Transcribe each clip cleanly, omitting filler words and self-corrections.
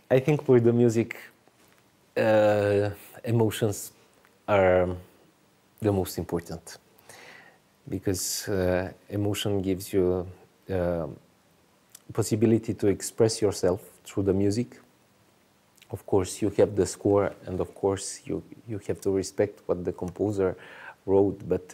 I think with the music, emotions are the most important, because emotion gives you possibility to express yourself through the music. Of course, you have the score, and of course, you have to respect what the composer wrote, but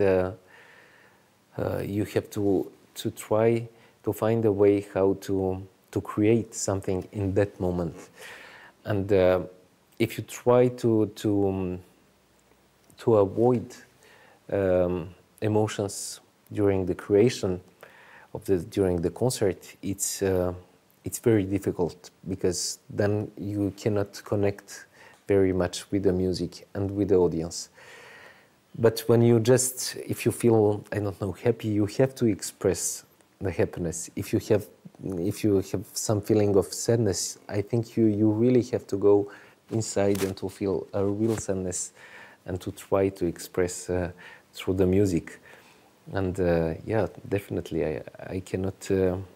you have to try to find a way how to create something in that moment. And if you try to avoid emotions during the creation of during the concert, it's very difficult, because then you cannot connect very much with the music and with the audience. But when you just, if you feel, I don't know, happy, you have to express the happiness. If you have some feeling of sadness, I think you really have to go inside and to feel a real sadness, and to try to express through the music. And yeah, definitely, I cannot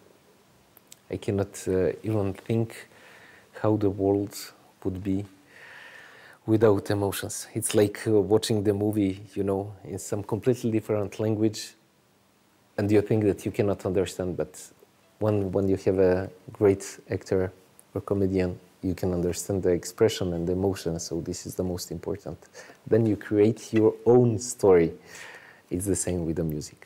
even think how the world would be without emotions. It's like watching the movie, you know, in some completely different language, and you think that you cannot understand, but when you have a great actor or comedian, you can understand the expression and the emotion, so this is the most important. Then you create your own story. It's the same with the music.